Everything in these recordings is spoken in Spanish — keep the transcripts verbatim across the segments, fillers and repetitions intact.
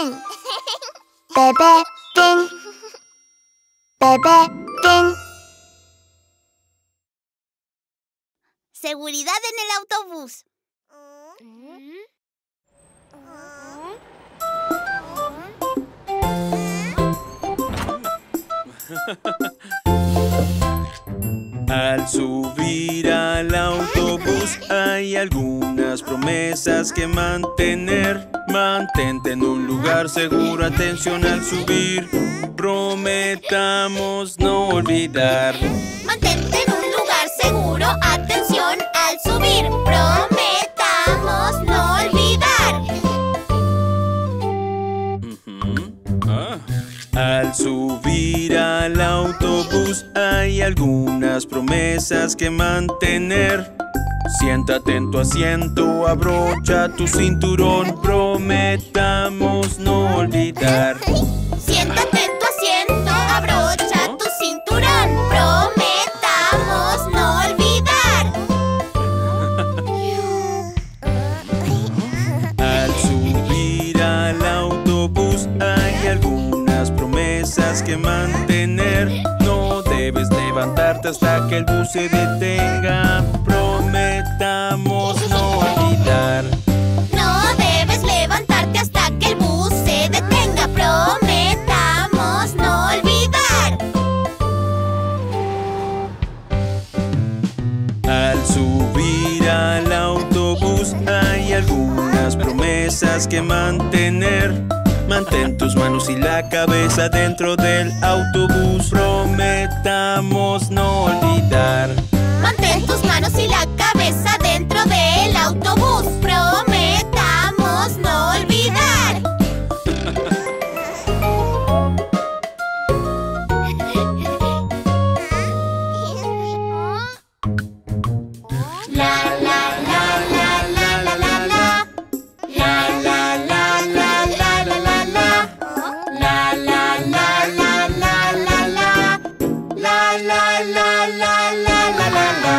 Fin. Bebé Fin. Bebé Fin. Seguridad en el autobús. Al subir al autobús hay algunas promesas que mantener. Mantente en un lugar seguro, atención al subir. Prometamos no olvidar. Mantente en un lugar seguro, atención al subir. Prometamos no olvidar. Uh-huh. Ah. Al subir al autobús hay algunas promesas que mantener. Siéntate en tu asiento, abrocha tu cinturón. Prometamos no olvidar. Siéntate en tu asiento, abrocha tu cinturón. Prometamos no olvidar. Al subir al autobús hay algunas promesas que mantener. No debes levantarte hasta que el bus se detenga. Prometamos no olvidar. No debes levantarte hasta que el bus se detenga. Prometamos no olvidar. Al subir al autobús hay algunas promesas que mantener. Mantén tus manos y la cabeza dentro del autobús. Prometamos no olvidar. Mantén tus manos y la cabeza dentro del autobús. Prometamos no olvidar. La la la la la la la la. La la la la la la la la. La la la la la la la. La la la la la la la la.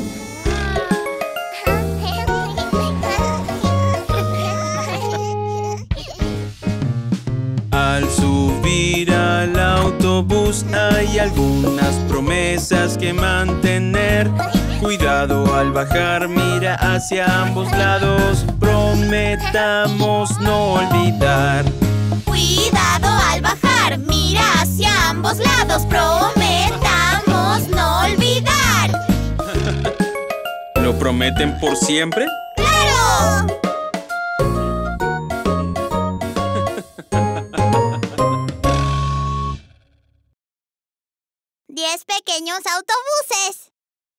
Al subir al autobús hay algunas promesas que mantener. Cuidado al bajar, mira hacia ambos lados. Prometamos no olvidar. Cuidado al bajar, mira hacia ambos lados. Prometamos no olvidar. ¿Lo prometen por siempre? ¡Claro! Diez pequeños autobuses.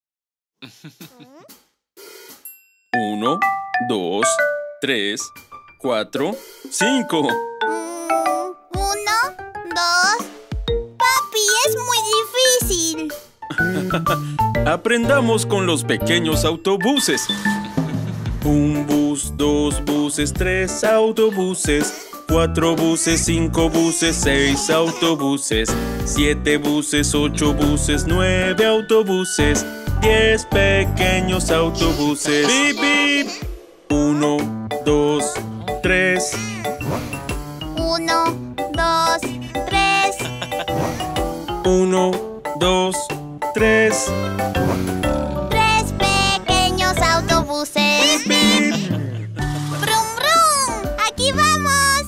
Uno, dos, tres, cuatro, cinco. Mm, uno, dos. Papi, es muy difícil. Aprendamos con los pequeños autobuses. Un bus, dos buses, tres autobuses. Cuatro buses, cinco buses, seis autobuses. Siete buses, ocho buses, nueve autobuses. Diez pequeños autobuses. ¡Bip, bip! Uno, dos, tres. Uno, dos, tres. Uno, dos, tres. Tres pequeños autobuses. ¡Bip! ¡Brum, brum! ¡Aquí vamos!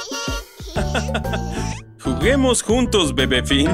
Juguemos juntos, Bebé Fin.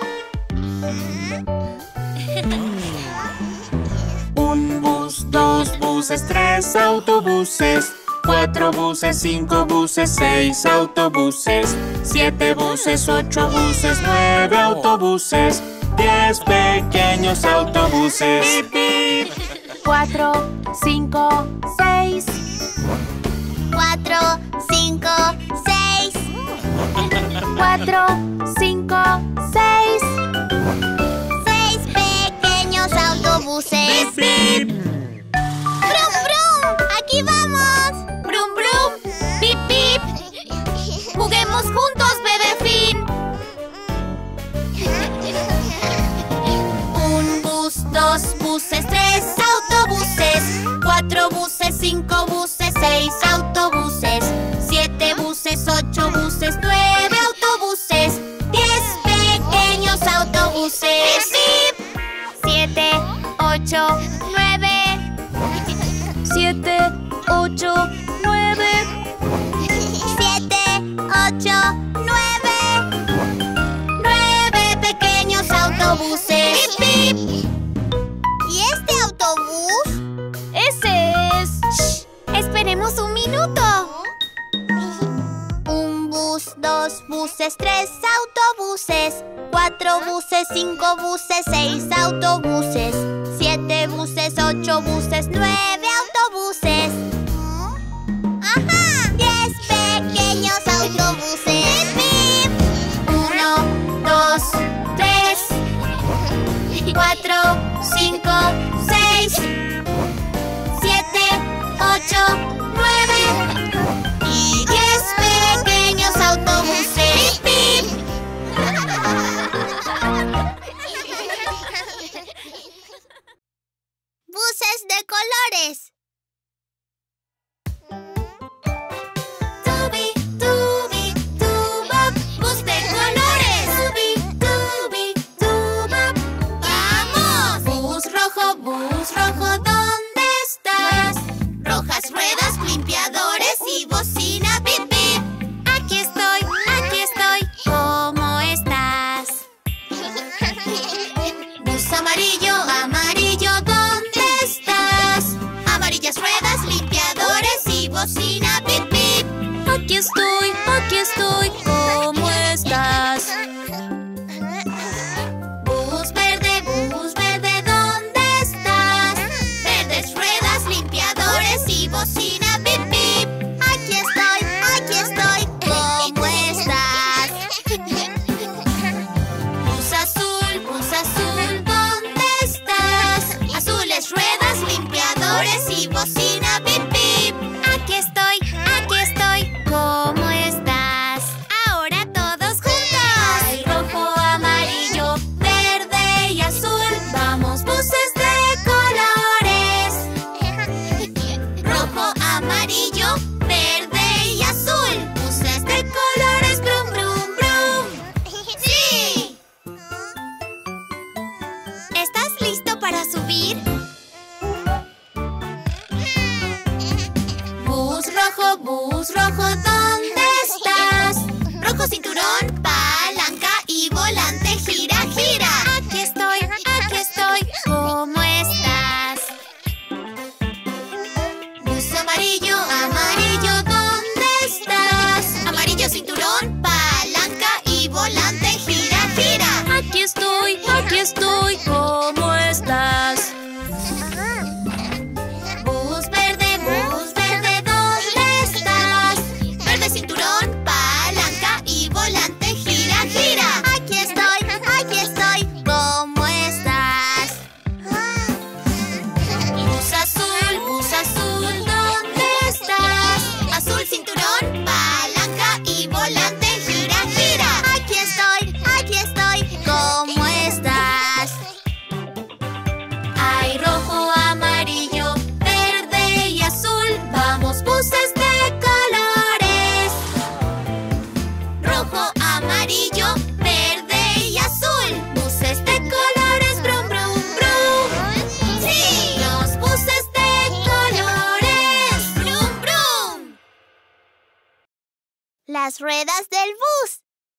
Un bus, dos buses, tres autobuses. Cuatro buses, cinco buses, seis autobuses. Siete buses, ocho buses, nueve autobuses. Diez pequeños autobuses. ¡Bip, bip! Cuatro, cinco, seis. Cuatro, cinco, seis. Cuatro, cinco, seis. Seis pequeños autobuses. ¡Bip, bip! ¡Brum, brum! ¡Aquí vamos! ¡Brum, brum! ¡Pip, pip! ¡Juguemos juntos, Bebé Fin! Un bus, dos buses, tres autobuses. Cuatro buses, cinco buses, seis autobuses. Siete buses, ocho dos buses, tres autobuses. Cuatro buses, cinco buses, seis autobuses. Siete buses, ocho buses, nueve autobuses. ¡Ajá! Diez pequeños autobuses. ¡Bip! Uno, dos, tres, cuatro, cinco, seis, siete, ocho, nueve y diez pequeños autobuses. ¡Bip! Buses de colores. Tubi, tubi, tubop, bus de colores. Tubi, tubi, tubop. ¡Vamos! Bus rojo, bus rojo, ¿dónde estás? Rojas ruedas, limpiadores y bocina, bip, bip. Aquí estoy, aquí estoy, ¿cómo estás? Bus amarillo, amarillo, ¿dónde estás? Amarillas ruedas, limpiadores y bocina, bip, bip. Aquí estoy, aquí estoy, ¿cómo estás? Bus verde, bus verde, ¿dónde estás? Verdes ruedas, limpiadores y bocina, bip, bip. Aquí estoy, aquí estoy, ¿cómo estás? Bus azul, bus azul, ¿dónde estás? Azules ruedas, limpiadores y bocina, bip, bip. Aquí estoy, aquí estoy, ¿cómo estás? Ahora todos juntos. Hay rojo, amarillo, verde y azul. Vamos, buses de colores. Rojo, amarillo, verde y azul. Buses de colores, brum, brum, brum. ¡Sí! ¿Estás listo para subir? Bus rojo, bus rojo, ¿dónde estás? Rojo cinturón, palanca y volante, gira, gira. Aquí estoy, aquí estoy, ¿cómo estás? Bus amarillo, amarillo, ¿dónde estás? Amarillo cinturón, palanca y volante, gira, gira. Aquí estoy, aquí estoy, ¿cómo estás? Bus verde, bus verde, ¿dónde estás? Verde cinturón, palanca y volante, gira, gira. Aquí estoy, aquí estoy, ¿cómo estás? Bus azul, bus azul, ¿dónde estás? Azul cinturón, palanca y volante, gira, gira. Aquí estoy, aquí estoy, ¿cómo estás? Hay rojo, amarillo, verde y azul. Vamos, buses de colores. Rojo, amarillo, verde y azul. Buses de colores, brum, brum, brum. ¡Sí! Los buses de colores, brum, brum. Las ruedas del bus.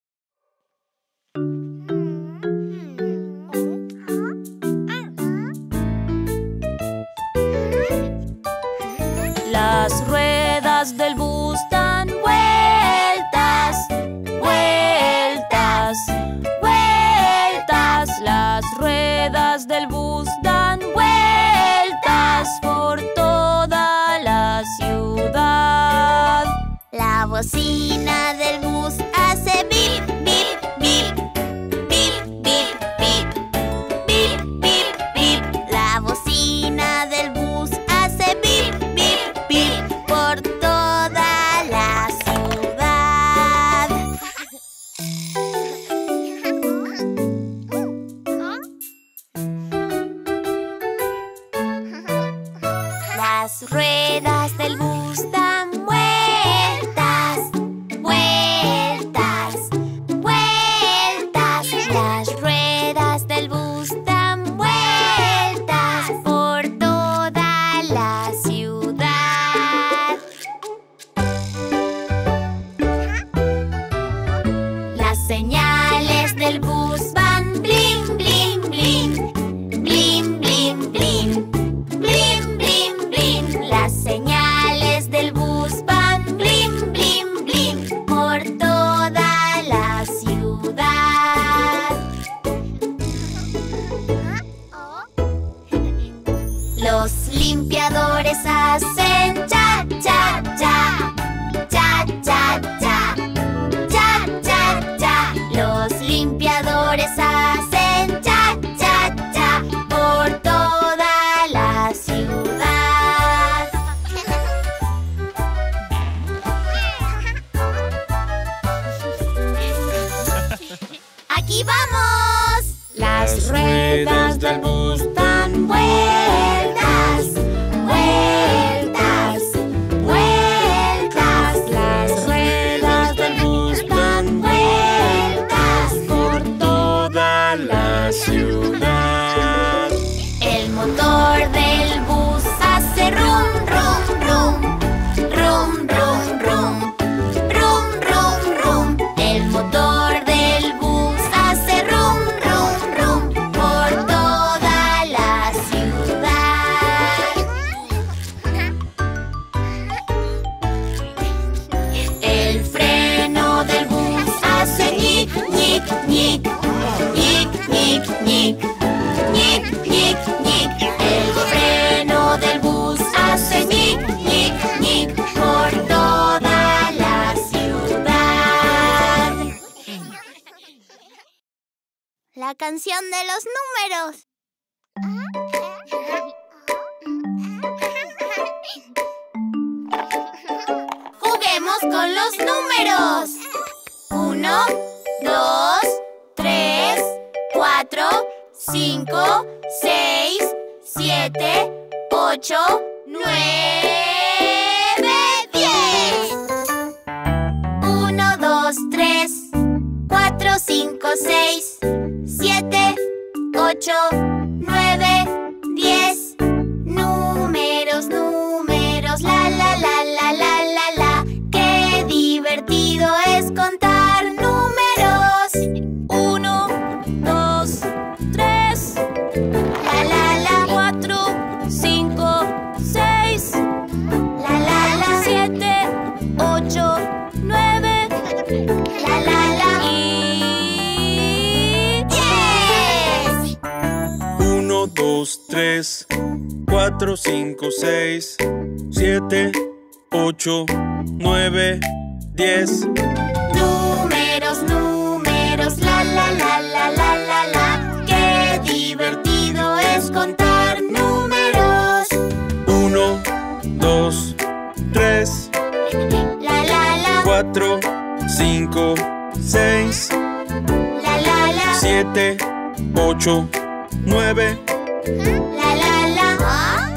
Las ruedas del bus dan vueltas, vueltas, vueltas. Las ruedas del bus dan vueltas por toda la ciudad. La bocina del bus hace bip, bip, bip, bip, bip, bip, bip, bip, bip. La bocina del bus hace bip, bip, bip por toda la ciudad. Las ruedas del bus dan vueltas, vueltas, vueltas. Las ruedas del bus dan vueltas por toda la ciudad. Las señales del bus van blim, blim, blim, blim, blim, blim, blim, blim, blim. Las señales del bus van blim, blim, blim por toda ¡Aquí vamos! Las ruedas del bus dan vueltas, vueltas, vueltas. Las ruedas del bus dan vueltas por toda la ciudad. El motor del bus hace rum, rum, rum, rum, rum, rum, rum, rum, rum. El motor del bus hace rum, rum, rum por toda la ciudad. El freno del bus hace ñic, ñic, ñic, ñic, ñic, ñic, ñic, ñic, ñic. El freno del bus hace ñic, ñic, ñic por toda la ciudad. La canción de los números. Juguemos con los números. Uno, dos, tres, cuatro, cinco, seis, siete, ocho, nueve, diez. Uno, dos, tres, cuatro, cinco, seis, siete, ocho, nueve, diez. Números, números, la, la, la, la, la, la, la. Qué divertido es contar números. Uno, dos, tres, La, la, la, cuatro, cinco, seis, la, la, la, siete, ocho, nueve la, la, la. y ¡Diez! Uno, dos, tres, cuatro, cinco, seis, siete, ocho, nueve, diez. Números, números, la, la, la, la, la, la, la. Qué divertido es contar números. Uno, dos, tres, La, la, la, cuatro, cinco, seis, la, la, la, siete, ocho, nueve, la, la, la. ¿Ah?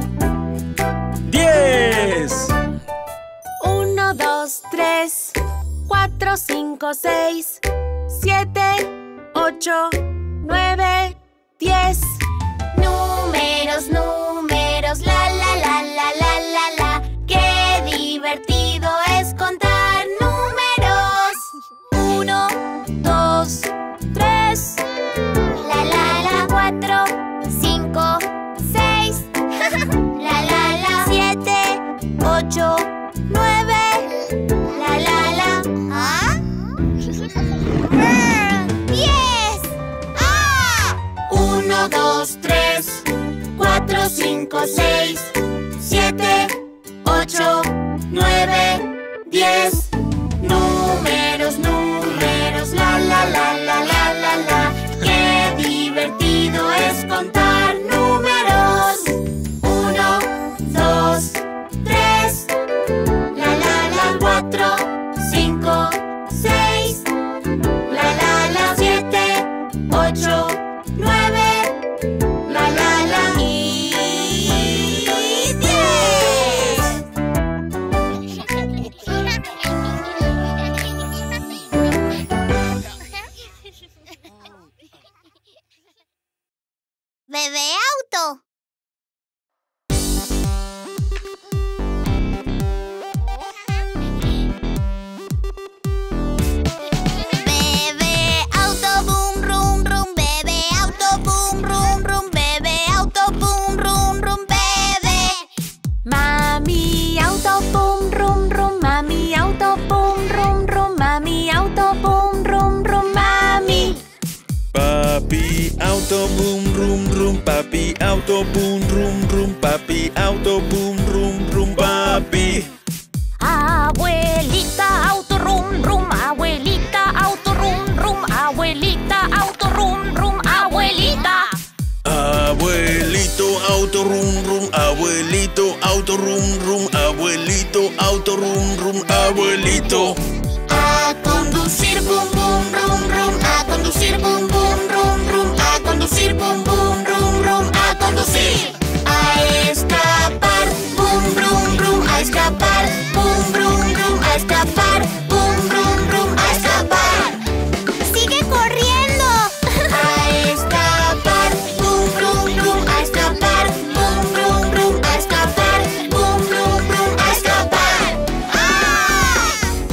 diez. uno, dos, tres, cuatro, cinco, seis, siete, ocho, nueve, diez. Números, números, la, la, la, la, la, la, la. Qué divertido es contar números. Uno, dos, tres, La, la, la, cuatro, cinco, seis, la, la, la, siete, ocho, nueve, la, la, la. ¿Ah? ¡Diez! ¡Ah! Uno, dos, tres, cuatro, cinco, seis, siete, ocho, nueve, diez. Números, números, la, la, la, la, la, la, la. Qué divertido es contar números. Uno, dos, tres, la, la, la, cuatro, cinco, seis, la, la, la, siete, ocho, nueve, la, la, la y diez. Bebé auto. Bebé auto, boom, rum, rum. Bebé auto, boom, rum, rum. Bebé auto, boom, rum, rum. Bebé. Mami auto, pum, rum, rum. Mami auto, pum, rum, rum. Mami auto, pum, rum, rum. Mami. Papi auto boom rum rum, papi auto boom rum rum, papi auto boom rum rum, papi. Abuelita auto, rum, rum. Abuelita auto, rum, rum. Abuelita auto, rum, rum. Abuelita. Abuelito auto rum rum, abuelito auto rum rum, abuelito auto rum rum, abuelito. A conducir, boom, boom, rum, rum. A conducir, escapar. Bum, brum, brum, a escapar. ¡Sigue corriendo! A escapar. Bum, brum, brum, a escapar. Bum, brum, brum, a escapar. Bum, brum, brum, a escapar. ¡Ah!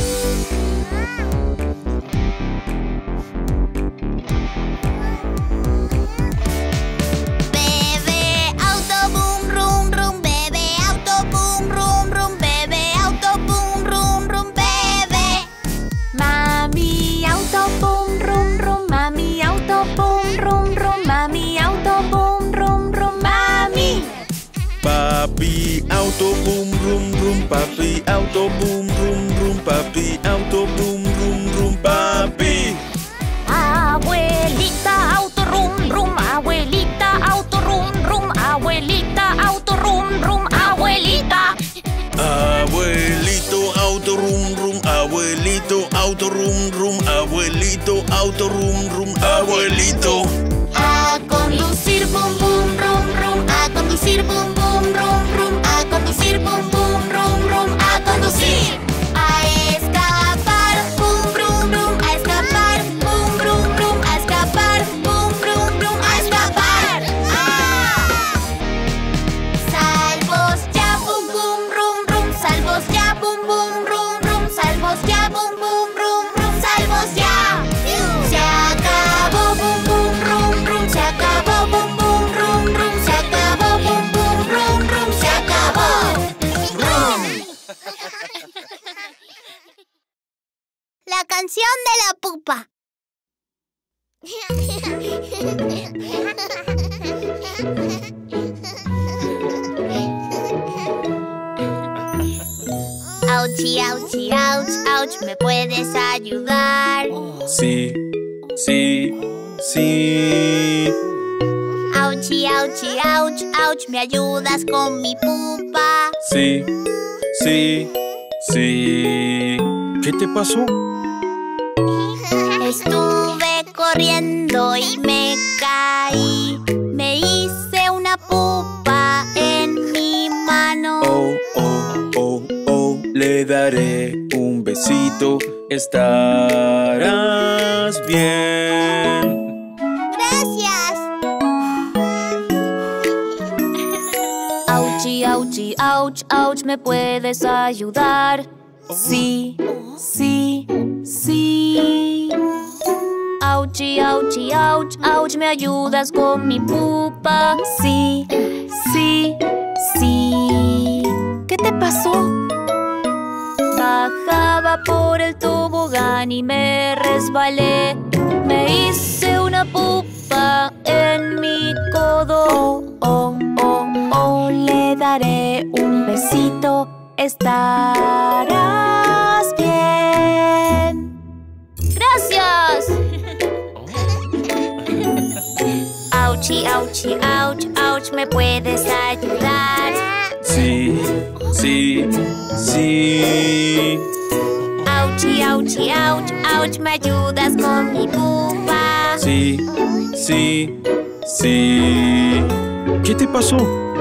Bebé auto, bum, rum, rum. Bebé auto, bum, rum, rum. Bebé auto, bum, rum, rum. Bebé. Mami auto, boom, rum, rum. Mami auto, boom, rum, rum. Mami auto, boom, rum, rum. Mami. Papi auto boom rum rum, papi auto boom rum rum, papi auto boom rum rum, papi. Abuelita auto, rum, rum. Abuelita auto, rum, rum. Abuelita auto, rum, rum. Abuelita. Abuelito auto rum rum, abuelito auto rum rum, abuelito auto rum rum, abuelito. A conducir, bum, bum, rum, rum. A conducir, bum, bum, rum, rum. A conducir, bum, bum, rum, rum. A conducir. A escapar, bum, brum, brum. A escapar, bum, brum, brum. A escapar, bum, brum, brum. A escapar. ¡Ah! Salvos ya, bum, bum, rum, rum. Salvos ya, bum, bum, rum, rum. Salvos ya, bum, bum, rum, rum. Salvos ya. Se acabó, bum, bum, rum, rum. Se acabó, bum, bum, rum, rum. Se acabó, bum, bum, rum, rum. Se acabó. Rum. La canción de la pupa. Auchi, auchi, ouch, ouch, ¿me puedes ayudar? Sí, sí, sí. Auchi, auchi, ouch, ouch, ¿me ayudas con mi pupa? Sí, sí, sí. ¿Qué te pasó? Estuve corriendo y me caí. Me hice una pupa en mi mano. Oh, oh, oh, oh, le daré un besito. Estarás bien. Gracias. Auchi, auchi, ouch, ouch, ¿me puedes ayudar? Sí, sí, sí. Auchi, auchi, ouch, ouch, ¿me ayudas con mi pupa? Sí, sí, sí. ¿Qué te pasó? Bajaba por el tobogán y me resbalé. Me hice una pupa en mi codo. Oh, oh, oh, le daré un besito. Estarás bien. ¡Gracias! Auchi, auchi, ouch, ouch, ¿me puedes ayudar? Sí, sí, sí. Auchi, auchi, ouch, ouch, ¿me ayudas con mi pupa? Sí, sí, sí. ¿Qué te pasó?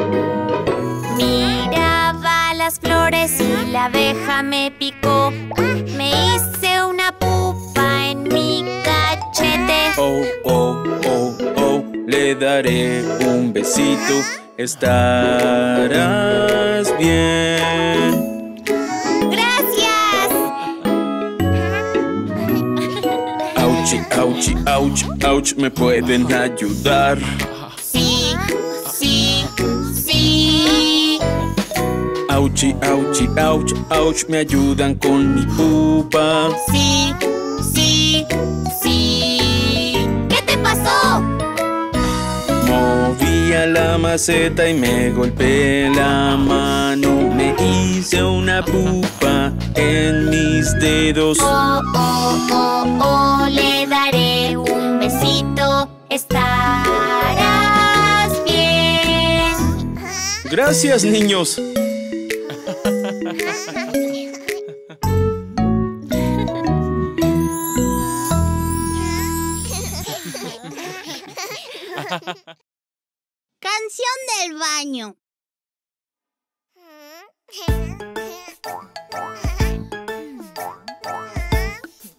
Miraba las flores y la abeja me picó. Me hice una pupa en mi cachete. Oh, oh, oh, oh, le daré un besito. Estarás bien. ¡Gracias! Auchi, auchi, ouch, ouch, ¿me pueden ayudar? Sí, sí, sí. Auchi, auchi, ouch, ouch, ¿me ayudan con mi pupa? Sí, sí, sí. ¿Qué te pasó? Movía la maceta y me golpeé la mano. Me hice una pupa en mis dedos. Oh, oh, oh, oh, le daré un besito. Estarás bien. Gracias, niños. Canción del baño.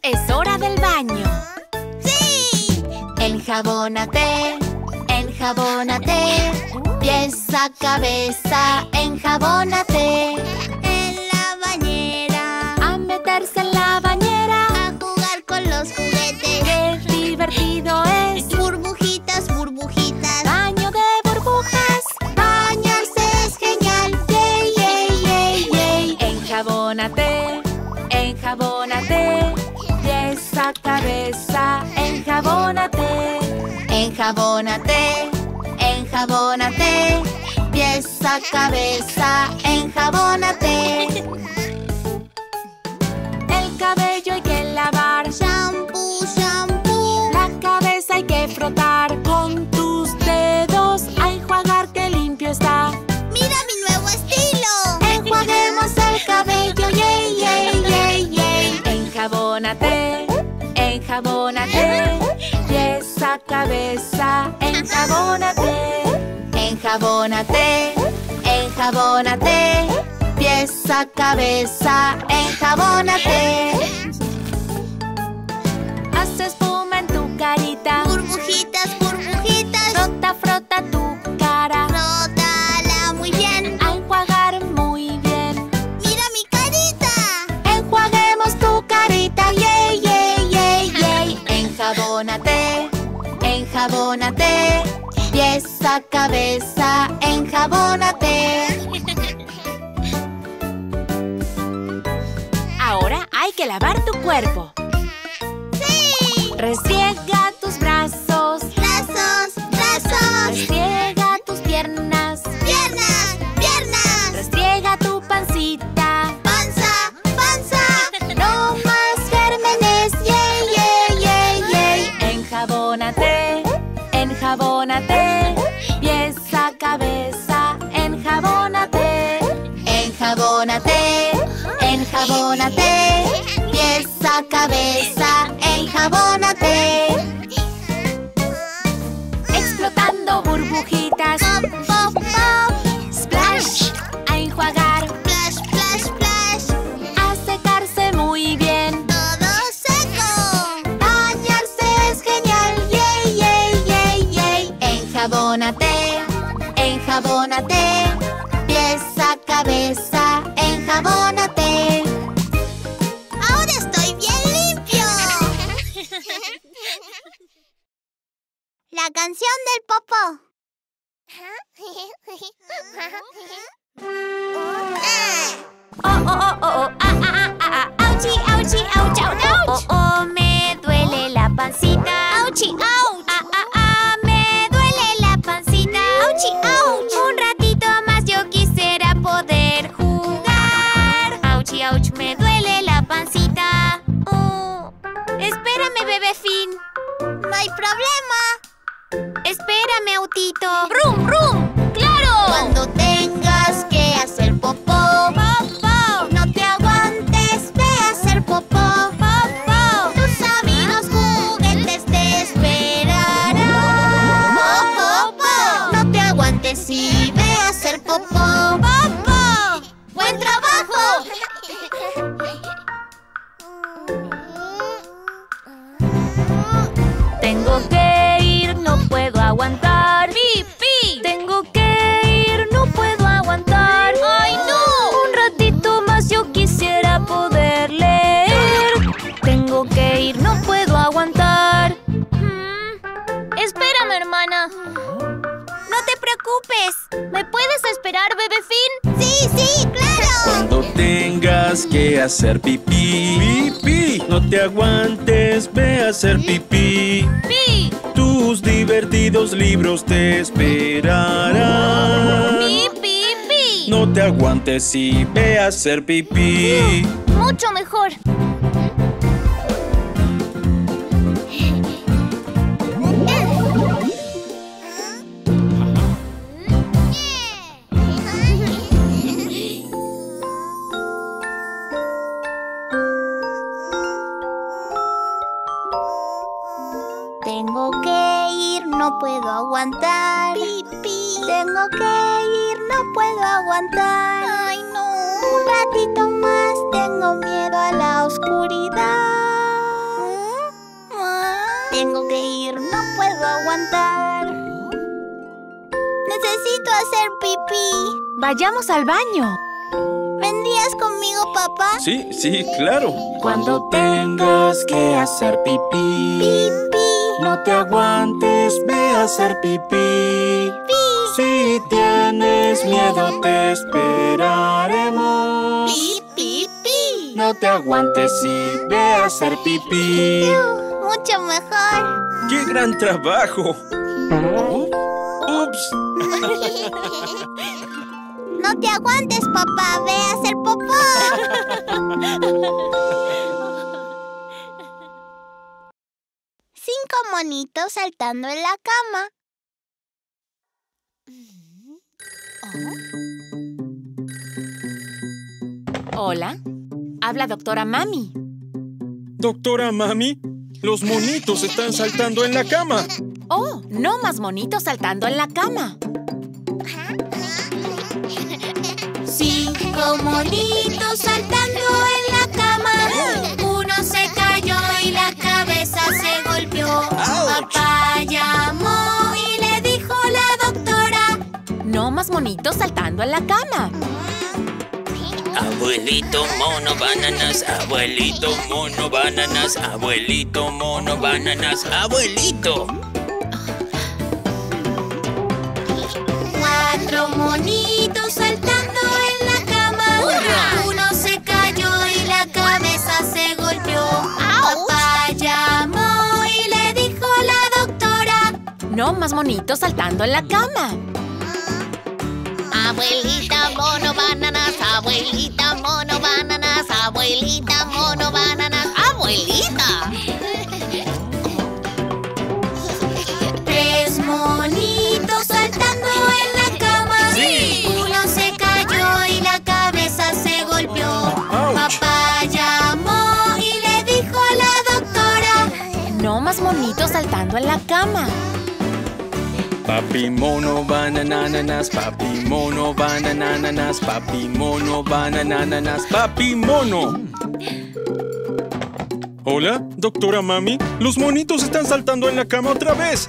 es hora del baño. ¡Sí! Enjabónate, enjabónate, pies a cabeza, enjabónate. En la bañera, A meterse en la bañera, a jugar con los juguetes. qué divertido es. Burbujitas, burbujitas. Baño de burbujas, Bañarse es genial. yay, yay, yay, yay. Enjabónate, enjabónate, pies a cabeza, enjabónate. Enjabónate, enjabónate, pies a cabeza, enjabónate. El cabello hay que lavar, Shampoo, shampoo. la cabeza hay que frotar con tus dedos, a enjuagar que limpio está. ¡Mira mi nuevo estilo! Enjuaguemos el cabello, yay, yay, yay, yay. Enjabónate, enjabónate, pies a cabeza, enjabónate. Enjabónate, enjabónate, pies a cabeza, enjabónate. Haz espuma en tu carita, Burbujitas, burbujitas. frota, frota tu cara, Frótala muy bien. a enjuagar muy bien. ¡Mira mi carita! Enjuaguemos tu carita, yay, yay, yay, yay. Enjabónate, enjabónate, pies a cabeza, enjabónate. Ahora hay que lavar tu cuerpo. ¡Sí! Restriega tus brazos, Brazos, brazos. restriega tus piernas, Piernas, piernas. restriega tu pancita. Panza, panza. No más gérmenes, yay, yay, yay, yay. Enjabónate, enjabónate, pies a cabeza, enjabónate. Enjabónate, enjabónate, pies a cabeza, enjabónate. Explotando burbujitas, Pop, pop, pop. splash, a enjuagar, Splash, splash, splash. a secarse muy bien. Todo seco. Bañarse es genial, yay, yay, yay, yay. Enjabónate, enjabónate, pies a cabeza, enjabónate. Ahora estoy bien limpio. La canción del popó. Oh, oh, oh, oh, oh, ah, ah, ah, ah, ah, auchi, auchi, ouch, ouch, ouch. Oh, oh, me duele la pancita. Auchi, ouch. Ah, ah, ah, me duele la pancita. Auchi, ouch. Un ratito más yo quisiera poder jugar. Auchi, ouch, me duele la pancita. Oh, espérame, bebé Fin. No hay problema. Espérame, autito. ¡Brum, brum! ¡Claro! Cuando tengas que hacer popó, ¡Popó! no te aguantes, ve a hacer popó. ¡Popó! Tus amigos juguetes te esperarán. Popó, no te aguantes y ve a hacer popó. ¡Popó! ¡Buen trabajo! Tengo que ir, no puedo aguantar. ¡Pipí! Tengo que ir, no puedo aguantar. ¡Ay, no! Un ratito más yo quisiera poder leer. Tengo que ir, no puedo aguantar. Mm, Espérame, hermana. No te preocupes. ¿Me puedes esperar, bebé Fin? Sí, sí, claro. Cuando tengas que hacer pipí, pipí, no te aguantes, ve a hacer pipí. ¡Pi! Tus divertidos libros te esperarán. ¡Pi, pi, pi! No te aguantes y ve a hacer pipí. Mucho mejor. Tengo que ir, no puedo aguantar. Pipí. Tengo que ir, no puedo aguantar. Ay, no. Un ratito más, tengo miedo a la oscuridad. aguantar. Necesito hacer pipí. Vayamos al baño. ¿Vendrías conmigo, papá? Sí, sí, claro. Cuando tengas que hacer pipí, Pipí. no te aguantes, ve a hacer pipí. Pi. Si tienes miedo, te esperaremos. Pi, pi, pi. No te aguantes y ve a hacer pipí. Mucho mejor. ¡Qué gran trabajo! ¡Ups! No te aguantes, papá. Ve a hacer popó. Cinco monitos saltando en la cama. Hola. Habla doctora Mami. Doctora Mami, los monitos están saltando en la cama. Oh, no más monitos saltando en la cama. Cinco monitos saltando en la cama. Uno se cayó y la cabeza se golpeó. Papá llamó y le dijo la doctora: No más monitos saltando en la cama. Abuelito mono bananas, abuelito mono bananas, abuelito mono bananas, abuelito. Cuatro monitos saltando en la cama. Uno se cayó y la cabeza se golpeó. Papá llamó y le dijo la doctora: No más monitos saltando en la cama. Abuelita mono bananas, abuelita mono bananas, abuelita mono bananas, abuelita. Tres monitos saltando en la cama. Uno se cayó y la cabeza se golpeó. Papá llamó y le dijo a la doctora: No más monitos saltando en la cama. Papi mono banananas, papi mono banananas, papi mono banananas, papi mono. Hola, doctora Mami. Los monitos están saltando en la cama otra vez.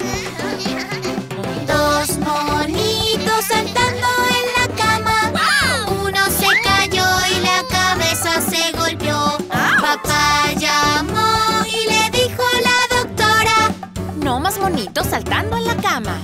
Dos monitos saltando en la cama. Uno se cayó y la cabeza se golpeó. Papá llamó y le dijo a la doctora: No más monitos saltando en la cama.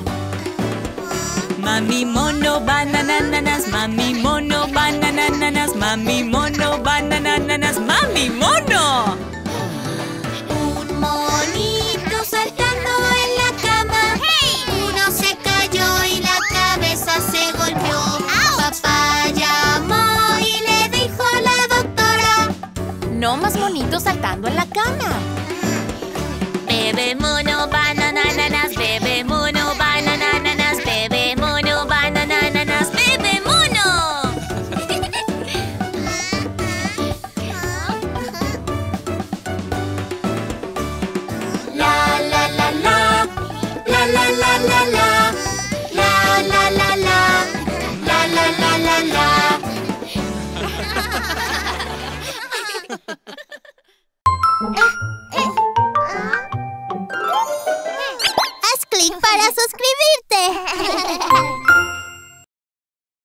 Mami mono banananas, mami mono banananas, mami mono banananas, mami mono. Un monito saltando en la cama. Uno se cayó y la cabeza se golpeó. Papá llamó y le dijo a la doctora: No más monitos saltando en la cama. Bebé mono banananas, bebé mono banananas, bebé mono banananas, bebé mono. La la la la, la la la la la, la la la la, la la la la la. Haz clic para suscribirte.